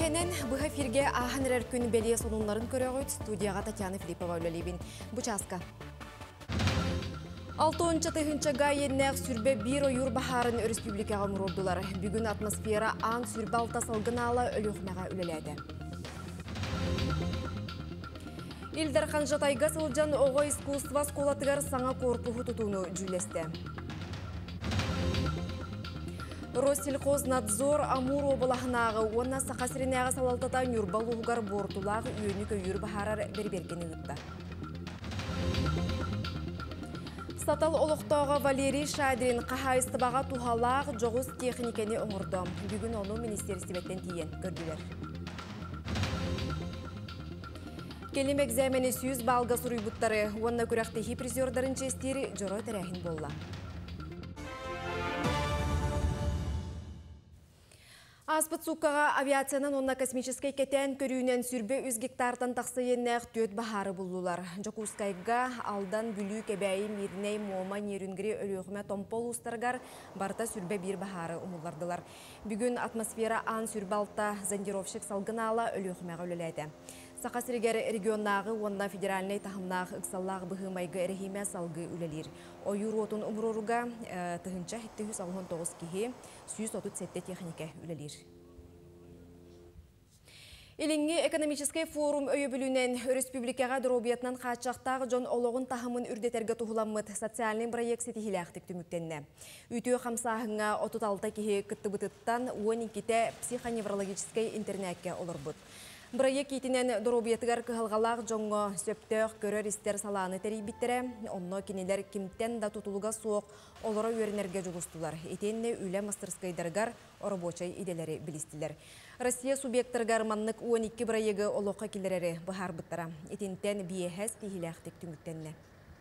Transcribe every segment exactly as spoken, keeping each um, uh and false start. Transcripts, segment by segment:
Бәйхенен бұға фирге ағынырар күн бәлие сонунларын көріғыт студияға Татьяна Филиппова өлелейбін. Бұчасқа. Алтуынчы тыхынчага еннәқ сүрбе бір ойыр бахарын республикаға мұрордылар. Бүгін атмосфера аң сүрбе алта салғыналы өліғмеға өлеләді. Илдар Ханжатайға сылжан оға искусства сколатығар саңа корпуғы тұтуыны жүлесті. Россельхознадзор Амур обалахнағы онна сақасырынағы салалтата нүрбалуғығар бортулағы үйіні көйір бахарар бербергені ұтты. Сатал олықтауға Валерий Шадрин қағайыстыбаға тухалақ жоғыз техникені оңырды. Бүгін оны министерстібеттен тиен көрділер. Келім экзамені сүйіз балға сұруй бұттары, онна күрәқтегі призердарын честері жұрой тәрәхін болла. Аспыт суккаға авиациянан онна космическай кетен көрүүнен сүрбе үз гектартан тақсыйеннәқ төт бахары бұлдылар. Жокускайға алдан бүлі кебәйі мирней мома нерүнгірі өліғіме томпол ұстарғар барта сүрбе бір бахары ұмылдардылар. Бүгін атмосфера ан сүрбе алта зондировщик салғынала өліғімеға өлеләді. Сақасырегер регионнағы онна федеральный тахымнағы ұқсаллағы бұғымайғы әріхиме салғы үлелер. Ойыр отын ұмыруруға тұхынча хетті жүз алпыс тоғыз кеге жүз отыз жеті техника үлелер. Илинги экономический форум өйі бүлінен республикаға дұробиятынан қатшақтағы жон олығын тахымын үрдетерге тұхыламыд социальный проект сетихиләқтік түміктенне. Үйтіу қамсағыңа отыз алты кеге күтті бұтыттан он икіте психоневрологический интернетке олыр бұд. Проект етінен дұробиятығар кығылғалақ жоңғы сөптөк көрер істер саланы тәрей біттірі, онно кенелер кемттен да тұтылыға соқ олыра өрінерге жүгістілер. Етенне үлі мастырскайдарғар оробочай иделері білістілер. Россия субъекттарғар маннық он екі проекті олыққа келерері бұхар бұттара. Етентен биехәс кейіләқтік түңіктенне.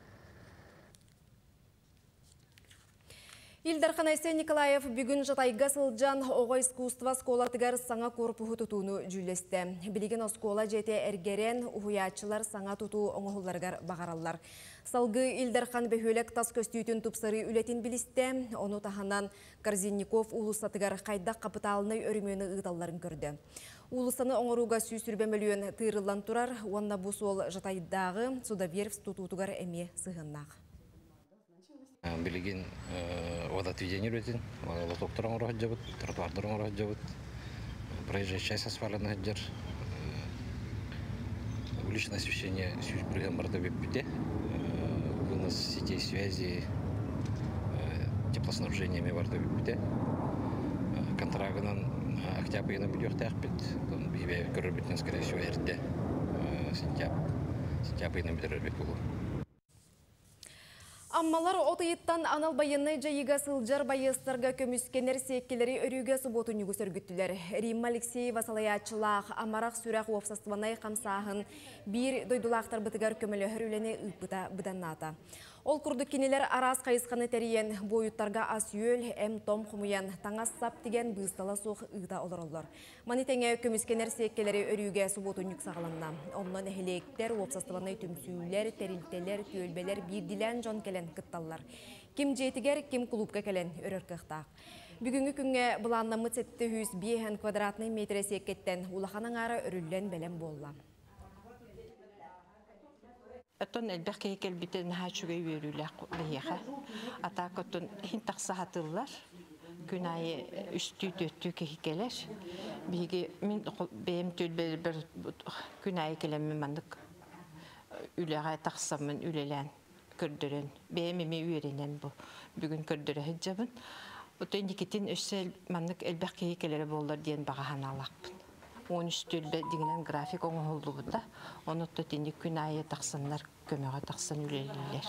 Илдар Ханайсе Николаев бүгін жатайға сылжан оға искусства сколатығар саңа корпуғы тұтуыны жүлесті. Білеген оскола жете әргерен ұхуячылар саңа тұту оңығыларғар бағаралар. Салғы Илдар Хан бөхөлек тас көстүйтін тұпсары үлетін білісті, оны таханан Корзинников улысатығар қайдақ қапыталыны өрімені ұғыталарын көрді. Улысаны оңыруға сүйсүрбе мөліен тыйрылан тұрар, онна бұл сол жатайдағы Судавервс тұтутығар әме сығыннақ. Билигин водоотведение рутин, лотоктор оңыры хаджабыт, тротуардыр оңыры хаджабыт, проезжая часть асфальтны хаджар, уличное освещение сүйіс бірген барда беппіде, вынос сетей связи, теплоснабжениями барда беппіде, контрагынан октябрьна бүйіқті ақпет, бейбе көрір бітін, скорее всего, әрді сентябрьна бітірір бек болу. Аммалар отыйыттан анал байыны жайыға сылжар байыстарға көміскенер секкелері өріге сұботын үгіс өргіттілер. Римма Алексеева салаячылақ, амарақ сүрақ опсастыванай қамсағын бір дойдулақтар бұтығар көмілі үрілені ұпыта бұданната. Ол күрді кенелер арас қайысқаны тәріен бойыттарға ас үйел, әм том құмыян таңас сап деген бұстала соқ ұйда олар олар. Манитәңе көміскенер секкелері өріге сұботын үк сағаланна. Оннан әхілектер, опсастыванай түмсүйлер, тәрілтелер, түйелбелер бірділен жон келен кытталлар. Ким жетігер, ким клубка келен өрір кықтақ. Бүгінгі күнге бұланнамы сетті жүз бейхен квадратный метре секкеттен улаханың ары өрілен бәлем болла. Оттон элбэх кейкел битен хачугай үйөрүлэх бейеха. Ата коттон хин тақсахатыллар. Күн айы үстү төттү кейкелер. Биги мен бейм төлбел бір күн айы келемме мандык үлеға тақсамын үлелен көрдөрен. Бейм эме үйөренен бу. Бүгүн көрдөрө хеджабын. Оттон дикетин өссел мандык элбэх кейкелери боллар диен багахан алакпын. он үч төлбе дегенен график оңолду буда. Оны төтенде күн айы тақсанлар көмөға тақсан үлелілер.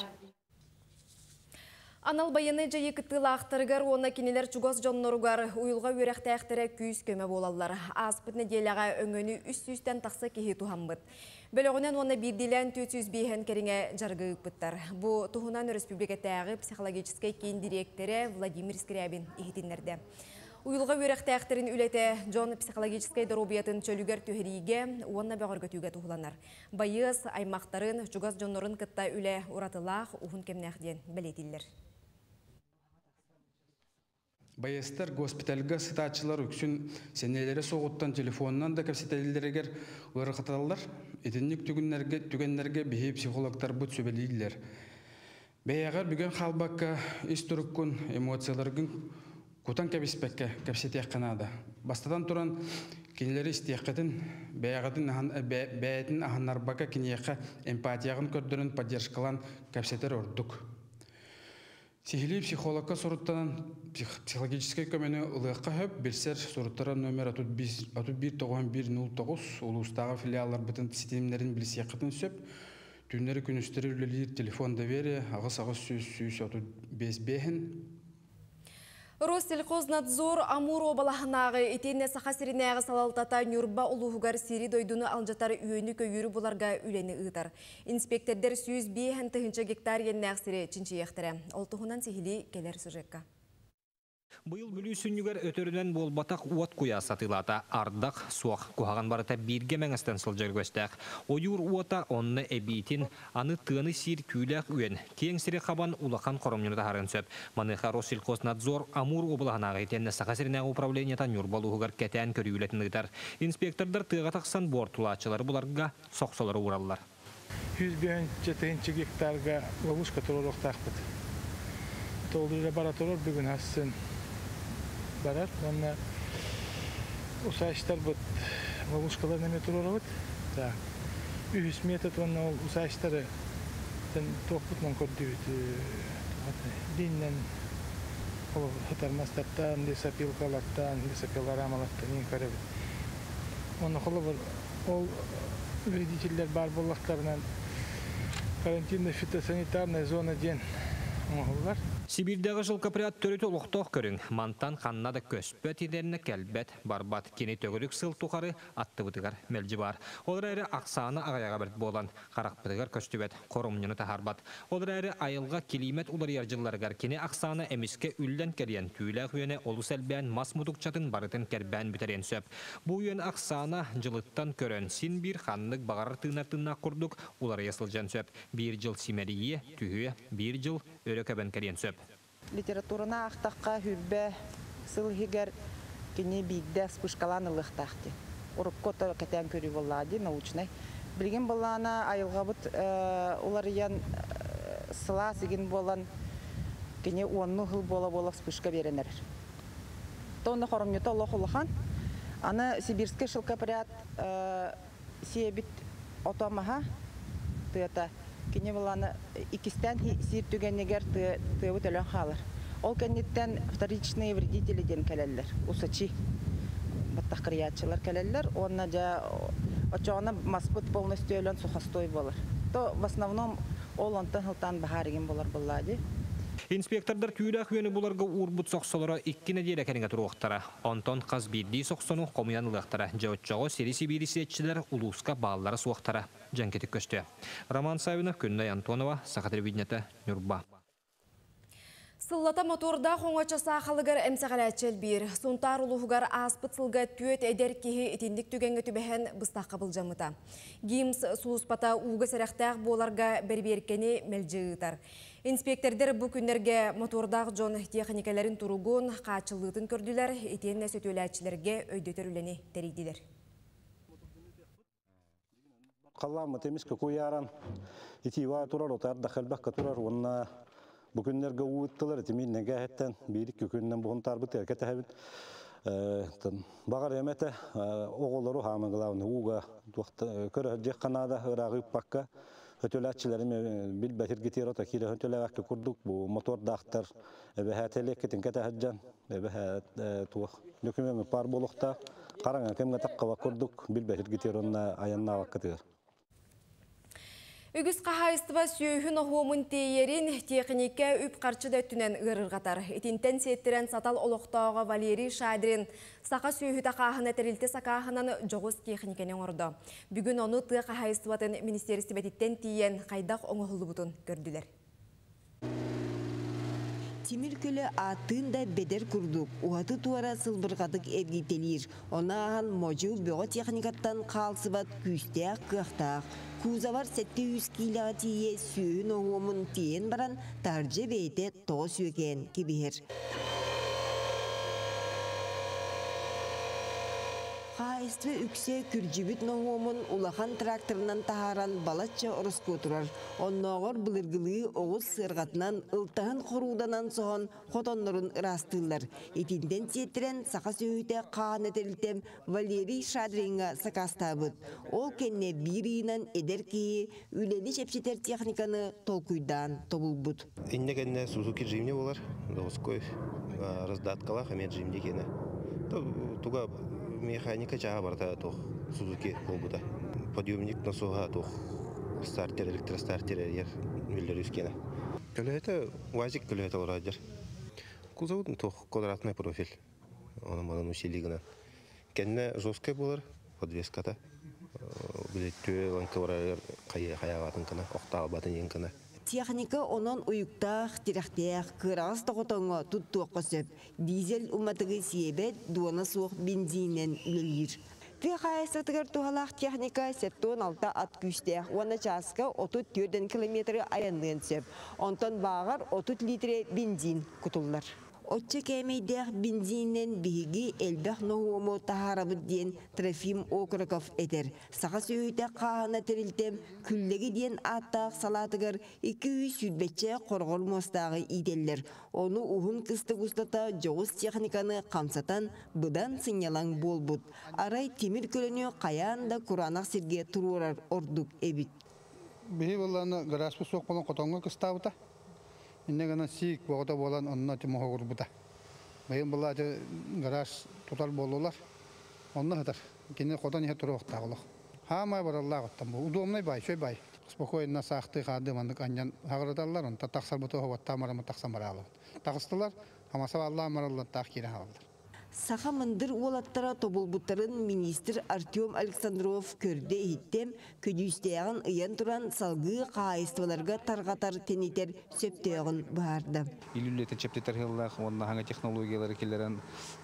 Анал байыны жайы кыттылы ақтырғар, оны кенелер чугоз жонноругар уйылға өрәқті әқтірі күйіз көмі болалар. Аспыт неделяға өңіні үс-үстен тақсы кехи тухамбыт. Бөлігінен оны бірділен төрт жүз бейхен керіңе жарғы ұппыттар. Бұ тұхынан республикаттағы психологическай кейін директоры Владимир Скрябин ехетінлерді. Уйылға өрәқті әқтірін үлеті Джон психологическай дұрубиятын чөлігер төхіріге, онна бәғырға түйге тұғыланар. Байыз, аймақтарын, чугаз жоннорын кытта үле ұратылақ, ұғын кемнәқден бәлетілдер. Байыстар госпитальга сытачылар үксүн сенелері соғыттан телефонынан да кәпсетелілерігер ұрықаталар, етіннік түгенлерге бейі психологтар бұт сөбелейлер. Бәйәғар бүген қалбаққа историккун эмоцияларгын кутан кәбіспәкке кәпсетек қанады. Бастадан тұран кенелері істеқетін бәйетін аханнарбақа кенеққа эмпатияғын көрдірін поддержкалан кәпсетер ордық. Сихили психологка соруттан психологический көмені ұлыққа хөп білсер соруттара номер отыз бир тоғыз бир нөл тоғыз улустағы филиалар бұтын системлерін білсеқетін сөп, түнері күністері үлелер телефон доверие ағыс-ағыс сөз-сөз отыз бес бехін. Россельхознадзор Амур обалахынағы етенне сақасыринағы салалтата Нюрба ұлығығар сері дойдуны алжатары үйені көйірі бұларға үлені ұйтар. Инспектордер сүйіз бейхін тұхынша гектар еннәқ сірі чинчі ектірі. Ол тұхынан сихили келер сүрекка. Быйыл бүлі сүннігер өтөрінен болбатақ уат куя сатылата ардақ суақ кухаған барыта бірге мәңістен сылжар көстәқ. Ойур уата онны әбейтін аны тыны сир күйләқ үйен. Кең сірі қабан улақан қорымнюны тахарын сөп. Маныға Россельхознадзор Амур облағынағы етенне сақасыринағы управлениятан юрбалуғығар кәтән көрі үлетін ұйтар. Инспектордар тыға тақсан бортулачылары бұларға соқсолары ураллар. жүз жетінші гектарға ловушка тұрыр оқтақпыд. Толды лабораторор бүгін асын барар. Онна усайштар бұд ловушкалар неме тұрыр бұд. Үхіс метод онна усайштары тоқпытман көрді бұд. Диннен хытармастаттан, лесопилкалаттан, лесопиларамалаттан ең көрі бұд. Оны қолы бұл ол вредителер бар боллақтарынан карантинно-фитосанитарная зона ден оңғылар. Сибирдегі жылқаприат төріті ұлықтық көрің. Мантан қаннады көспөт едеріне кәлбәт, барбат, кені төгірік сыл тұқары атты бұтығар мәлжі бар. Олар әрі ақсаны ағаяға бірд болан, қарақ бұтығар көстібет, қорымныны тахарбат. Олар әрі айылға келимет олар ержыларғар кені ақсаны әміске үлден кәрген түйілі үйені олу сәлбән мас мұдықчатын барытын кәрбән бітерен сөп. Бұл үйен ақсаны жылыттан көрін син бір қанлық бағарыр тыңнар-тыңнақ құрдық, олар ясылжан сөп. Bir жыл симерие, түйі, бір жыл өрекәбен кәрген сөп. Литературына ақтаққа хүрбе сылғығар кені бейді спышкаланы лықтақты. Ұрыққота кәтен көрі болады, научный. Білген болана айылға бұд олар ен сыла сеген болан кені онны ғыл бола-бола спышка беренер. Тоны қорымнеті олық ұлыған. Аны сибирский шылқапырят себет отамаға тыйата. Кені боланы икистен сир түгенегер тыйы төлен қалыр. Ол кәнеттен вторичные вредители ден кәлелер. Усачи баттақ криятчылар кәлелер. Онна жа очоғына маспыт полностью өлен сухастой болыр. То в основном ол онтан хылтан бағареген болар болады. Инспектордар түйіләк үйені бұларға урбут соқсылары иккіне дейір әкәріңе тұруқтара. Онтон қаз бірдей соқсыну қомиянылықтара. Жауытчағы серisi бірісетчілер улуысқа бағалары суықтара. Жанкетік көсті. Роман Савинов, Күннай Антонова, Сақатыр Виднеті, Нюрба. Сыллата моторда қоңача сақалығыр әмсіғаләтчел бір. Сонтар ұлығығар аспыт сылға түйет әдер кеге етіндік түгенгі түбәхен бұстақ қабыл жамыта. Гимс суыспата уғы сәрәқтәқ боларға бәрберкені мәлжі ұтар. Инспектордер бұл күнерге мотордағы жон техникаларын тұруғын қачылығын көрділер, етенне сөтөләтчілерге өйдетер үлені тәрейділер. Қаламы темескі көйаран, етеуа тұрар, отар дақылбаққа тұрар, онына бүкіндерге ұйттылар, етемен неге әттен, бейдік көкіннен бұғын тарбыт әркеті әбін. Бағар әметі оғылару хамығылауыны ұға көрі жек қанада ұрағы үппаққа өтөләтчілеріме біл бәтір кетер ота кейлі өтөләвәкті күрдік. Бұл мотор дақтар әбәхәтелек кетін кәті әджан, әбәхәт туық нүкімемі пар болуқта қараңа кәмге таққава күрдік, біл бәтір кетер онына аянна вақытығыр. Үгіз қағайыстыва сүйіхін оғуымын тейерін технике үп қарчыда түнен ғырырғатар. Етінтен сеттерен сатал олықтауға Валерий Шадрин сақа сүйіхі тақағына тәрілті сақағынан жоғыз техникенен орды. Бүгін оны тұғы қағайыстыватын министерстібетіттен тейен қайдақ оңығылы бұтын көрділер. Тимир көлі атын да бедер күрдік. Уаты туара сылбырғадық әргетелер. Она ағын можу бөға техникаттан қалсыбат күстеақ қықтақ. Кузавар сәтті үз кейліға тие сүйін оғымын тиен баран таржы бейте тоғы сүйген кебер. Хаисты үксе күржібіт ноғуымын улахан тракторынан тахаран балатча орыску тұрар. Онноғыр бұлыргылығы оғыз сырғатынан ылтағын қоруданан соған қотонларын ырастылар. Етінден сеттерен сақа сөйті қағаны тәрілтем Валерий Шадринға сақастабыд. Ол кенне бірінен едер кейі үлені шепшетер техниканы толкуйдан тобылбыд. Инне кенне Сузуки жимне болар. Доғызкой раздаткалақ әмен жимне кені. Туға механика жаға барда тоқ Сузуки болбуда. Подъемник насоға тоқ стартер, электростартер ер мүлдер үскені. Көлеті, вазик көлеті орадыр. Кузовудың тоқ квадратный профиль. Оның мадан усилигінен. Кенне жесткой болар, подвеската. Білеттуе ланка барар қаяғатын кіна, оқтағы батын ең кіна. Техника онон уюктах, тирахтех, кырағыз тоғытыңы тұттуаққа сөп. Дизель уматығы себет дуана суық бензинен үлілер. Ты қайыстығыр туғалақ техника сеттуын алта ат күштех. Оны часқа отыз төрт километрі аянлығын сөп. Онтан бағар отыз литре бензин күтілдер. Отча кәмейдәқ бензиннен бігі әлбәқ ноғуымы тахарабыд ден Трофим Окроков әдер. Саға сөйті қағына тірілтем, күллігі ден аттақ салатығыр екі үй сүрбетче қорғыр мостағы иделлер. Оны ұғын кісті құстата жоғыз техниканы қамсатан бұдан сыңялаң болбұд. Арай темір көліні қаян да құранақ серге тұрурар ордық әбіт. Бігі боланы ғараспы соқ болан қотонға кыстауыта. Инне гана сик богота болан онна тимо горбута. Байын була же гараж тотал болулар. Онна хатар. Кине котан я турок тагылык. Хама баралла готтам. Удобный бай, шой бай. Спокойно сахты хады мандык аньян хагыраталар, он татаксар бото хова тамара матаксан баралы. Тагыстылар, хамаса Алла маралла такире халдар. Саха мындыр олаттара тобылбуттарын министр Артем Александров көрде еттем, көдүйістеғын ұян тұран салғы қайыстыларға тарғатар тенетер сөптеғын барды. Илюлеті чептетер хыллақ, онына хаңа технологиялары келерін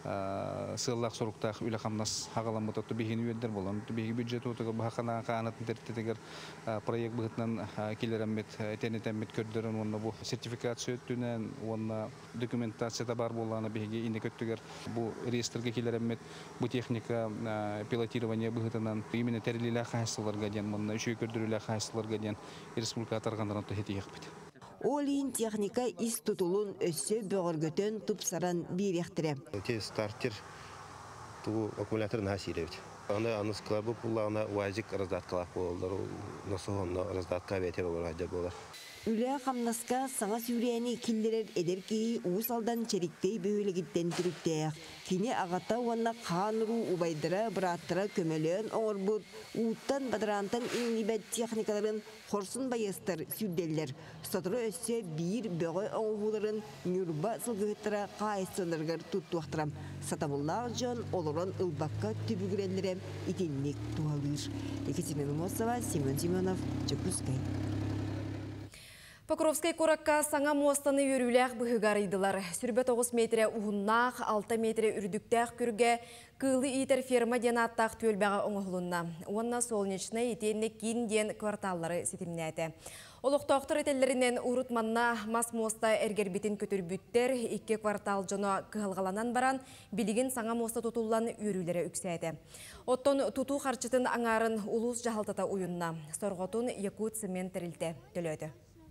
сыллақ сұрықтақ үлі қамнас хағаламы тұтты бейін үйендер болан. Бейгі бюджет отығы бұхақана қағанатын тәрттетігер проект бұғытынан келерімет, тенетемет көрдерін, онына бұл сертификация өттінен, онына документацияда бар боланы бейгі инде көттігер бұл реестрге келерімет, бұл техника пилотирование бұғытынан именно тәрілілі қайсыларға ден, мұнына үші көрдірілі қайсыларға ден республика атарғандаран тұхеті еқпет. Олин техника ис тұтылын өссі бөғіргөтен тұпсаран беректірі. Те стартер тұғы аккумуляторын әсіревді. Аны анысқылар бұл бұлағына уазик раздаткалақ болылар, насуғынна раздатқа бәтер олар болар. Үлі қамнасқа саңа сүрияны келдерер әдеркейі ұғысалдан черіктей бөйлігіттен түріктеяқ. Кені ағата уанна қаныру ұбайдыра, бұраттыра көмелен оңыр бұд, ұйттан бадырантан инлибет техникаларын қорсын байыстыр сүрделер. Сотыры өссе бір бөғі оңғыларын нүрба сылғыттыра қайсынырғыр тұттуақтырам. Сатабыллағы жон олырын ұлбаққа түбігірелерем итенлік туғалыр. Екатерина Мосова, Семен Семенов, Чекускай. Покровскай коракка саңа мостаны өріләқ бұғығарыдылар. Сүрбе тоғыз метре ұғыннақ, алты метре үрдіктәқ күрге кылы итер ферма ден аттақ төлбәға оңғылынна. Онна солнечны етенне кейін ден кварталлары сетімнәді. Олықтақтыр етелерінен ұрытманна мас моста әргербетін көтірбүттер екі квартал жоны қығылғаланан баран білігін саңа моста тұтулан өрілері үксәді. Оттон тұту қарчытын аңарын ұлыс жағалтата ойынна. Сорғотын Якут цемент тәрілді төлөді.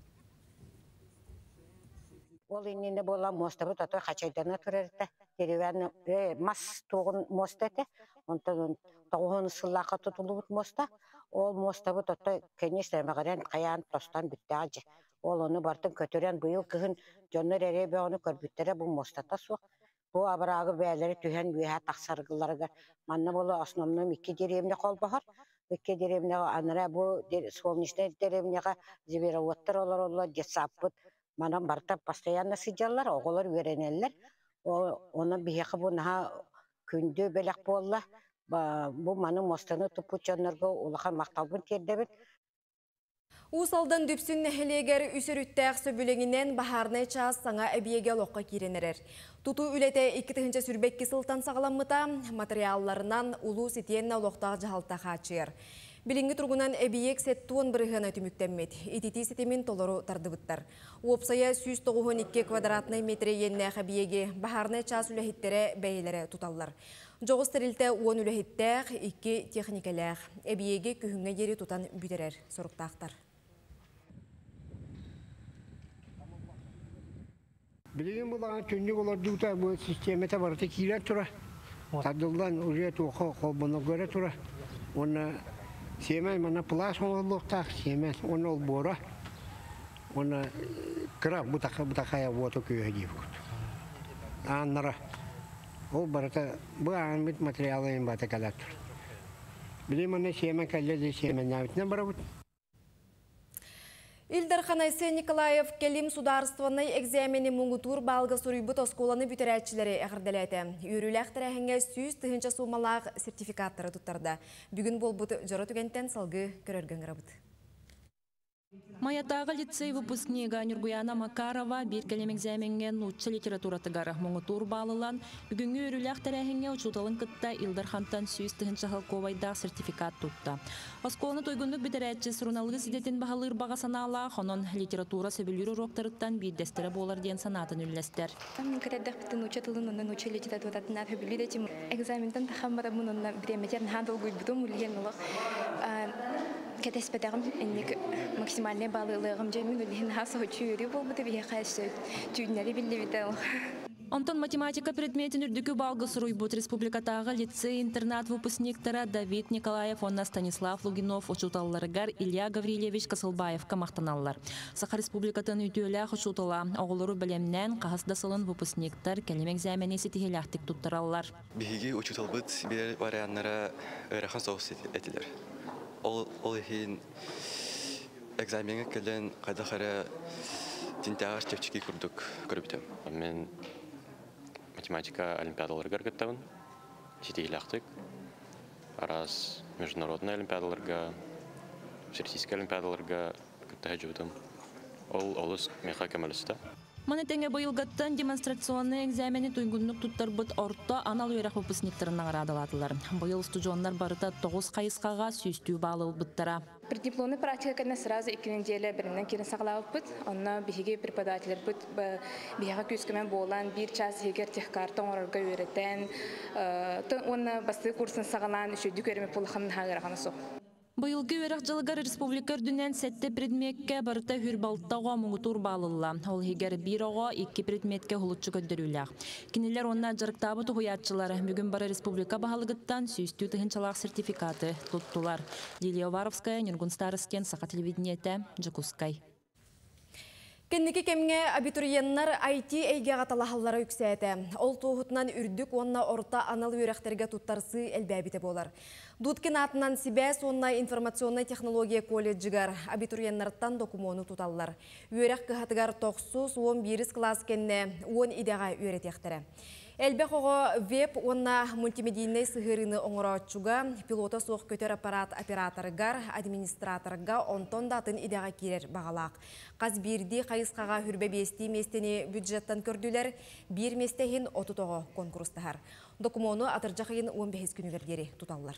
Ол инненде болан мостабы тотой қачайдана тұрарыта. Деревәні мас тоғын мост әті. Онтан тоғын сыллаққа тұтылы бұт моста. Ол мостабы тотой кәне сәміғарен қаян тостан бүтті ажы. Ол оны бартын көтірен бұйыл кіғын жоныр әрі бәуіні көрбіттері бұл мостата суық. Бұл абырағы бәлері түйен бүйә тақсарғыларға. Манна болы основным екі деревіне қол бағар. Екі деревіне аныра бұл солнечный деревнеға зебероваттыр олар олар десаппыт. Манам барта постоянно сидялар, оғылар веренелер. Оны бейеқі бұнаға күнді бәлек болла. Бұл маның мостаны тұпы чонырғы олыған мақталбын тердебін. Усалдан дүпсін нәхілегер үсіріттәқ сөбіліңінен бахарны час саңа әбиеге лоққа керенерер. Туту үлеті екі түхінші сүрбекке сылтан сағаламыта материалларынан улу сетенна лоқтағы жағалтаға ачыр. Билинги тургунан эбиек сеттуон бырыгына түмүктенмет. Итити сетемин толору тардыбыттар. Уопсая жүз тогуз эки квадратный метре енне хабиеге бахарны час үлехиттере бәйлері туталлар. Жоғыз тәрілті он үліхеттәқ, екі техникаләқ. Әбиеге күхінге дері тұтан бүтерер сұрықтақтар. Білеген болған түнді оларды ұта бұл системета барыты кейлер тұра. Тадылдан уже тоқы қолбыны көрі тұра. Оны семен мана плас оңылықтақ, семен оны ол бора. Оны қырақ бұтақая оты көйе дейіп күт. Аннара. Ол барыта бұл аңбет материалын баты кәләт тұр. Білем оны семен кәледі семен нәвітіне бара бұд. Илдар Ханайсы Николаев келим сударствоны экзамени муңутур балғы сұрыйбыт осколаны бүтерәтчілері әғірділәті. Үйріләқ тәрәхіңе сүйіз түхінші сумалақ сертификаттары тұттарды. Бүгін бол бұты жора түгенттен салғы көрерген ғырабыт. Маятағы лицей выпускнига Нюргуяна Макарова бір келем экзаменген уччы литературатыгар мұңытур балылан бүгінгі өріләқ тәрәхіңе учуталын кытта Илдар Хантан сүйіз түхінші халковайдақ сертификат тұтты. Осколыны тойгындық бітірәтчі сұрыналығы сидетін бағалыр баға санала, хонон литература сөбілері роқтарыттан бейдестері болар ден санатын үлләстер. Кірәддәқ біттін учатылын онын учы литературатынан хөбілі дәтім экзаментен тахамбара мұнынна біреметерін хандыл гүйбітім үлген ұлық. Кәтеспәдәғім әннек максимальный балылығым жәмін үлген хасы өчүйірі бол бұты бейе қайсы түйінері білі біті. Онтон математика предметин үрдікі балғы сұруйбут республикатағы лицей-интернат выпускниктара Давид Николаев, онна Станислав Лугинов, учуталларыгар Илья Гаврилевич Касылбаев камақтаналлар. Саха республикатын үтіөлі ұшутала, оғылыру білемнен қағасдасылын выпускниктар кәлем экзаменесі тихеляқтик тұттыраллар. Бігеге учуталбыт бір варианнара өрехан соғыс етілер. Ол ең экзаменге келен қайдақары тентағаш тепчеки күрдік көрбітім. Мен математика олимпиадаларға әргіттавын, жетейлақтық. Араз международный олимпиадаларға, всероссийский олимпиадаларға күттіға жүбітім. Ол олыс меха кәмелісті. Манетенге бойылғаттан демонстрационный экзамені туйгунлук туттарбыт орто анал үйрәк выпускниктарынан радалатылар. Бойыл студионлар барыта тоғыз қайысқаға сүйістүү бағылы бұттара. Преддипломный практика кәне сразу екі неделя бірінен керін сағылауып бұд. Онна бігеге преподавателер бұд. Бігеға көскімен болан бір час егер техкартон орарға өретен. Онна басты курсын сағылан үшөйді көріме полықанын хағырағаны соқ. Быйылғы өрәк жылығар республика дүнен сәтті предметке барыта хүрбалттауға мұңытур балылла. Ол егер бір оға екі предметке хұлытчы көддірілі. Кенелер онна жарықтабы тұғыятчылары бүгін бары республика бағалығыттан сүйістүү тұхынчалақ сертификаты тұттылар. Лилия Варовская, Нергун Старостен, Сақа телевидениеті, Джакускай. Кеннеки кемге абитуриеннар ай ти әйге ғаталахалары үксәті. Ол тоғытынан үрдік онна орта анал өрәқтерге туттарсы әлбәбіті болар. Дудкен атынан Сибәс онна информационный технология колледжігар абитуриеннарттан докумону туталлар. Өрәқ кіғатығар тоқсус он бирис класс кенне он идеға өретектері. Әлбәқ оғы веб онна мультимедийный сығырыны оңыраучуға, пилота соқ көтер аппарат операторыгар, администраторыға онтон датын идеға керер бағалақ. Қаз бірді қайысқаға хүрбе бесті местені бюджеттан көрділер, бір местехін отутоғы конкурстығар. Докумону атыржақайын он бес күнігердері тұталылар.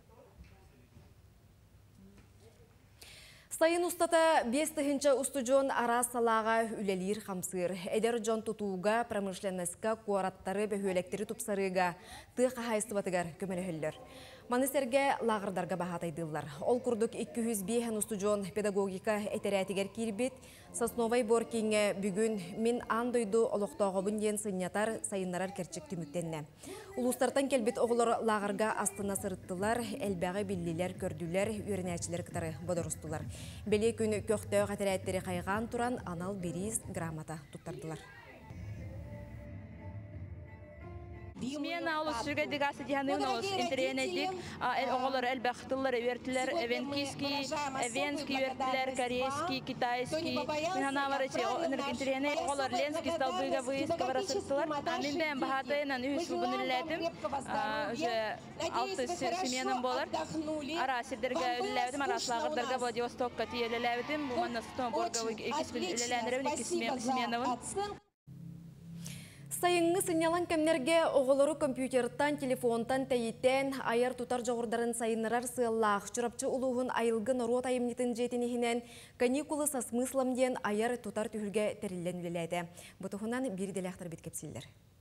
Сайын устата бестігінші устуджон арас салаға үлелер қамсыр. Әдер жон тұтуға промышленнесқа қуараттары бөхөлектері тұпсарыға тұқа хайыстыбатығар көмені хүллер. Манысерге лағырдарға бағатайдылар. Ол күрдік екі жүз бес устуджон педагогика әтерәтігер кирбет, Сосновай Боркинге бүгін мен андойду олықтауғыбын ден сынятар сайынларар керчік түміктенне. Улустартан келбет оғылар лағырға астына сырыттылар, әлбәғі білілер, көрділер, өрінәчілер кітары бодырыстылар. Беле күні көқтеу қатырәттері қайған тұран анал беріз грамота тұттардылар. Смена олус сүрге дегасы диханын олус интернетик, оғылар әлбәқтылар, өертілер, эвенкийский, эвенский өертілер, корейский, китайский. Мен хана бар ече, интернет, оғылар ленский сталбыға выйысқа барасырсылар. Мен бән бағатайынан үйіс бұбын үлләдім, уже алты сменам болар. Арасердерге үлләвдім, араслағырдарға Владивостокқа тиелеләвдім. Бұл манна Сутон Борға екіс біл үлләләндірәвін, екі сменавын. Сайыңғы сынялан кәмнерге оғылыру компьютертан, телефонтан тәйеттен айар тутар жоғырдарын сайынырар сыйлақ. Чұрапчы ұлуғын айылғын орот айымнетін жетінігінен каникулы сасмысламден айар тутар түхілге тәрілен үлеләді. Бұтығынан бір деляқтар беткепсілдер.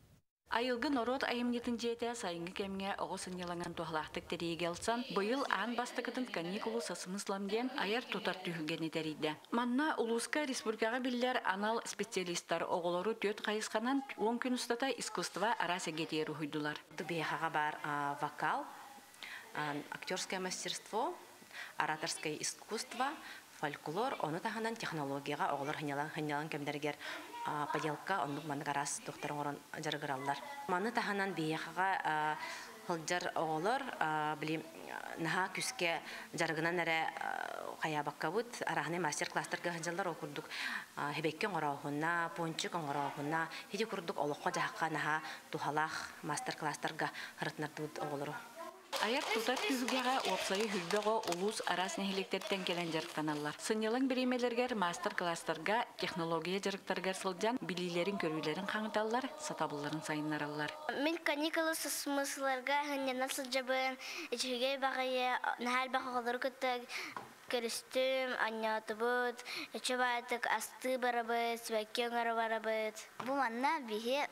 Айылгы народ айымнетін жете сайынғы кемге оғысын елаңан туғылақтық терейге алсан, бұйыл аң бастықытын каникулу сасымысламден аяр тутар түйілгені дәрейді. Манна Улуска республикаға білдер анал специалисттар оғылары төт қайысқанан он күн ұстата искусства арасы кетері хүйдулар. Дубияға бар вокал, актерское мастерство, ораторское искусство, фольклор, оны тағынан технологияға оғылар хынялан кемдергер поделка, онлық маны қарас доқтарын орын жарғыралар. Маны тағынан бейеқаға хылжар оғылар, білем, наға күске жарғынан әрі қаябаққа бұд, арағыны мастер-кластарға хынжалар оқырдық. Хебеккен орауғына, пончик орауғына, хеде құрдық олыққа жаққа наға тухалақ мастер-кластарға ғырытнарды оғылары. Аяр тутар түйгеға опсайы хүлбеға улус арас нехилектерден келен жарықтаналар. Сынелың біремелергер мастер-кластарға, технология жарықтарғар сылжан, билилерін көрілерін қаңыталар, сатабыларын сайынаралар. Мен каникулы смысларға хыннена сылжабын, ечіге бағайы, нәхәл бақығылыр күттік, көрістім, анятыбыд, ечі байтық, асты барабыд, свәккен ары барабыд. Бұл манна бейе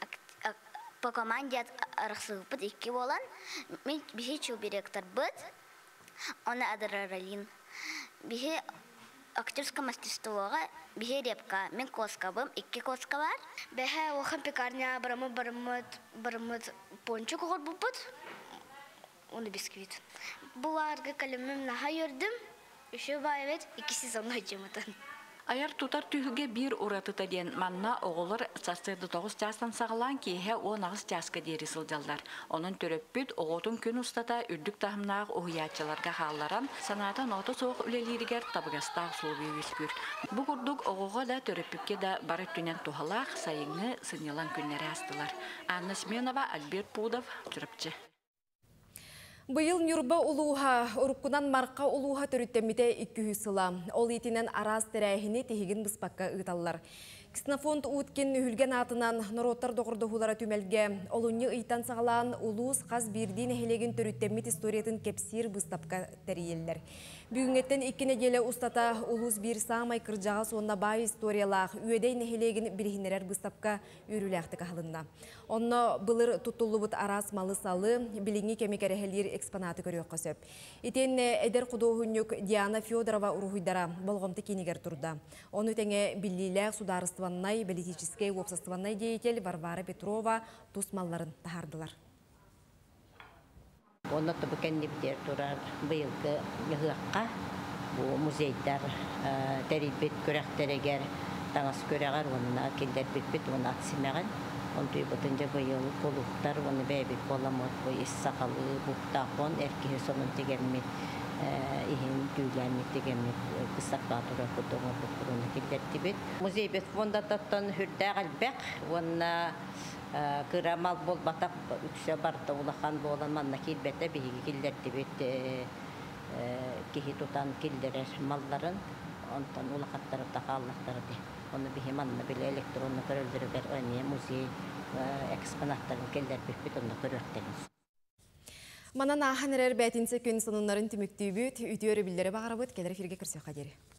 по команде арықсығыпыд екі болан, мен бейе чыл директор бұд, оны адыраралин. Бейе актерское мастерствоға, бейе репка, мен коска бым, екі коска бар. Бейе оған пекарня барымыд пончик оғыр бұпыд, оны бисквит. Бұларғы кәлімім наға өрдім, үші байвет, екі сезонға жемітін. Аяр тутар түйіге бір ұратыта ден манна оғылыр састырды тоғыз жастан сағылан кейхе о нағыз жасқа дері сылжалдар. Оның төрөппіт оғытын күн ұстата үрдік тахымнағы оғиятчыларға қаларан саната ноты соғы үлелерігер табығастағы солғы өспүр. Бұл күрдік оғыға да төрөппікке да бары түнен туғалақ сайыңы сынелан күнлері астылар. Анна Сменова, Альберт Пудов, жүріпчі. Быйыл Нюрба улуға, ұрыққынан марқа улуға түріттеміде үкі сыла. Ол етінен араз тәрәйіні тегін бұспаққа ұйталылар. Ксенофонд ұткен үхілген атынан нұроттар доғырдығылара түмелге олуны ұйтан сағалан улуыз қаз бірден әхелеген түріттемет историятын кепсир бұстапқа тәрейелдер. Бүгінгеттен иккіне келі ұстата улуыз бір саңмай кіржаға сонна бай историялақ үйедей әхелеген бірхінерер бұстапқа үріләқті қағылында. Онны бұлыр тұттылы бұт арас малы салы біліңі кемекәрі экспонаты көрек қосып. Итен әдер құдоғынық Диана Федорова ұрғыдара болғымты кенегер тұрда. Оны тәңе біліләқ сударыстываннай, политический обществаннай деятель Варвара Петрова тусмалларын тахардылар. Оны тұбы кәндептер тұрар бұйылғы ғыққа, бұл музейдер тәрейбет көрәқтерегер таңас көрәғар, онына келдер бетбет, оны атсымаған. Он түй бұтынжа бұйылы қолуқтар, оны бәйбет боламот, бұй іс-сақалы, бұқтақон, әркеге сонын тегермет, иhin güylənlik degemit qısaqlatıra kutuğun kuturunu kildertibet. Muzey bet fonda tattan hürdə qalbaq, ona qıramal bol bataq üçə barda ulaqan bolan manna kilbətə bihi kildertibet kihi tutan kilderer malların ondan ulaqatları taqallaqları de. Onu bihi manna bile elektronunu körüldürüber öniye muzey eksponatların kilderbet onu körürdeniz. Манан аханерер бәтінсе күн сонунларын түміктүйбіт, үтіөрі білдері бағарабыт, келер эфирге кірсе қадері.